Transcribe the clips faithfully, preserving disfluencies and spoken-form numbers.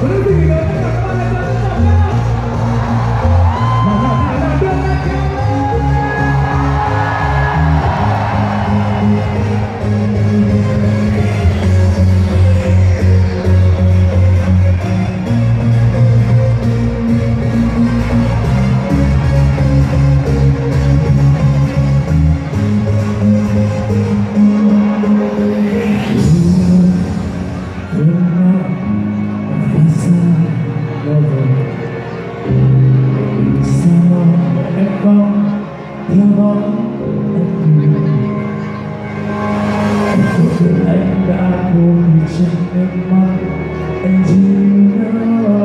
Anh đã buông trên em mắt anh chỉ nhớ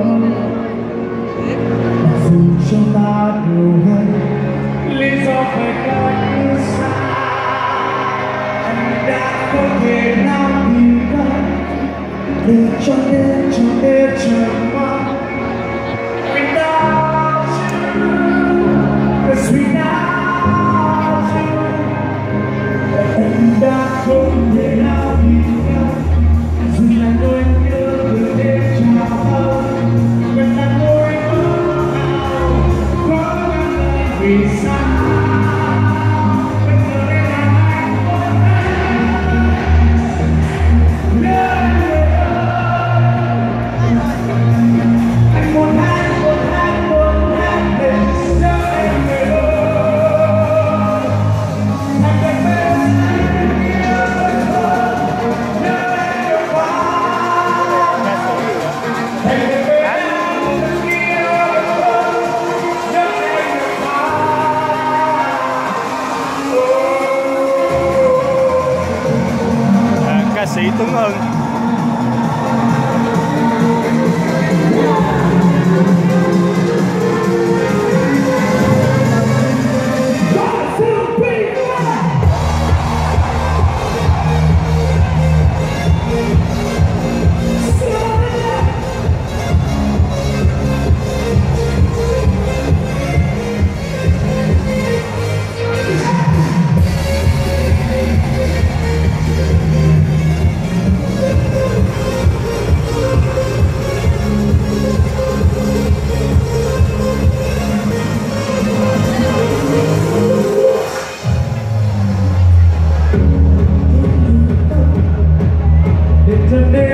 mặc dù cho ta đều hay lý do phải cách xa anh đã không thể nào nhìn thấy để cho đến cho đến chờ mong without you, 'cause without you anh đã không thể nào nhìn nhau dù là đôi nhớ từ đêm chào thơ gần là đôi mơ nào có ngăn lại vì sao bây giờ đây là anh muốn anh muốn hát muốn hát muốn hát để nhớ em người ơi anh vẫn bên anh nhớ thôi nhớ em nhiều quá anh vẫn bên anh yêu thôi nhớ em nhiều quá à, ca sĩ Tuấn Hưng. Today